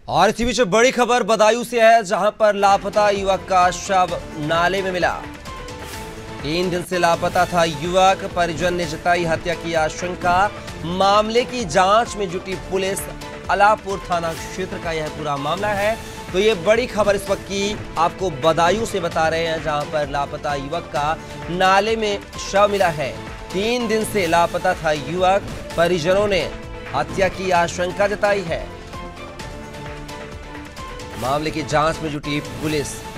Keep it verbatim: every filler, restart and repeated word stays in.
और इसी बीच बड़ी खबर बदायूं से है, जहां पर लापता युवक का शव नाले में मिला। तीन दिन से लापता था युवक, परिजन ने जताई हत्या की आशंका। मामले की जांच में जुटी पुलिस। अलापुर थाना क्षेत्र का यह पूरा मामला है। तो ये बड़ी खबर इस वक्त की आपको बदायूं से बता रहे हैं, जहां पर लापता युवक का नाले में शव मिला है। तीन दिन से लापता था युवक, परिजनों ने हत्या की आशंका जताई है। मामले की जांच में जुटी पुलिस।